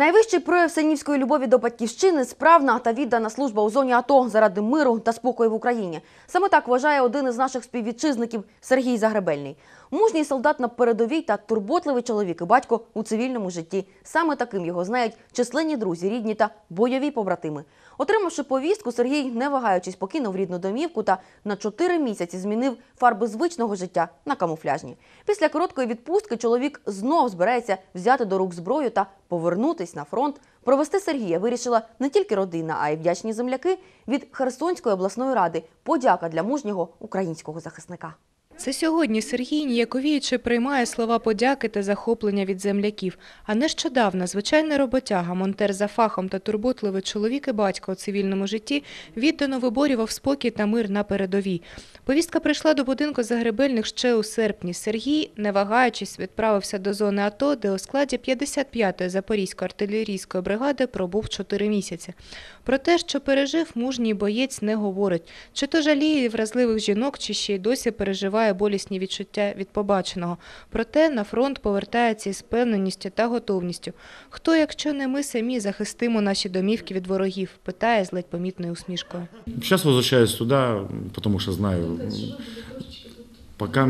Найвищий прояв синівської любові до батьківщини – справна та віддана служба у зоні АТО заради миру та спокою в Україні. Саме так вважає один із наших співвітчизників Сергій Загребельний. Мужній солдат на передовій та турботливий чоловік і батько у цивільному житті. Саме таким його знають численні друзі, рідні та бойові побратими. Отримавши повістку, Сергій, не вагаючись, покинув рідну домівку та на 4 місяці змінив фарби звичного життя на камуфляжні. Після короткої відпустки чоловік знов збирається взяти до рук зброю та повернутись на фронт. Провести Сергія вирішила не тільки родина, а й вдячні земляки від Херсонської обласної ради. Подяка для мужнього українського захисника. Це сьогодні Сергій, ніяковіючи, приймає слова подяки та захоплення від земляків. А нещодавно звичайний роботяга, монтер за фахом та турботливий чоловік і батько у цивільному житті віддано виборював спокій та мир на передовій. Повістка прийшла до будинку Загребельних ще у серпні. Сергій, не вагаючись, відправився до зони АТО, де у складі 55-ї Запорізької артилерійської бригади пробув 4 місяці. Про те, що пережив, мужній боєць не говорить. Чи то жаліє вразливих жінок, чи ще й досі переживає болісні відчуття від побаченого. Проте на фронт повертається із впевненістю та готовністю. Хто, якщо не ми самі, захистимо наші домівки від ворогів, питає з ледь помітною усмішкою. Сейчас возвращаюсь туда, потому что знаю, пока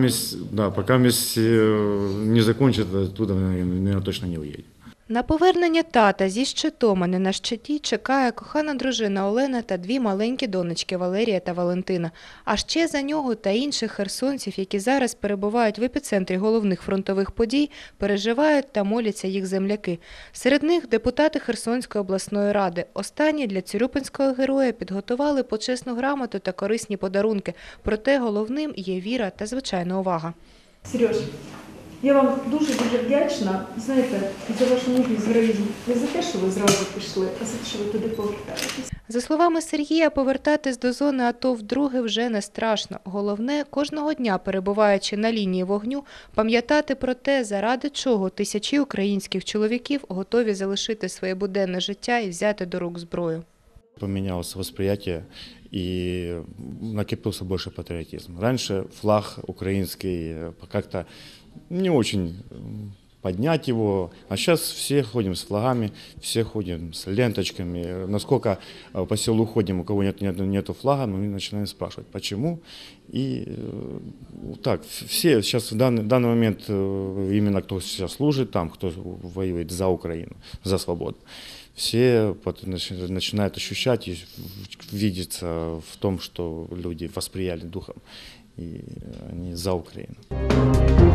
не закончат, оттуда, наверное, точно не уедем. На повернення тата зі щитом, а не на щиті, чекає кохана дружина Олена та 2 маленькі донечки Валерія та Валентина. А ще за нього та інших херсонців, які зараз перебувають в епіцентрі головних фронтових подій, переживають та моляться їх земляки. Серед них депутати Херсонської обласної ради. Останні для цюрюпинського героя підготували почесну грамоту та корисні подарунки. Проте головним є віра та звичайна увага. Сереж, я вам дуже-дуже вдячна, знаєте, за вашу мужність, героїзм. Не за те, що ви зразу пішли, а за те, що ви туди повертаєтесь. За словами Сергія, повертатись до зони АТО вдруге вже не страшно. Головне, кожного дня, перебуваючи на лінії вогню, пам'ятати про те, заради чого тисячі українських чоловіків готові залишити своє буденне життя і взяти до рук зброю. Поменялось восприятие и накопился больше патриотизм. Раньше флаг украинский как-то не очень поднять его, а сейчас все ходим с флагами, все ходим с ленточками. Насколько по селу ходим, у кого нету флага, мы начинаем спрашивать, почему. И так, все сейчас в данный момент, именно кто сейчас служит там, кто воюет за Украину, за свободу, все начинают ощущать и видеться в том, что люди восприяли духом, и они за Украину.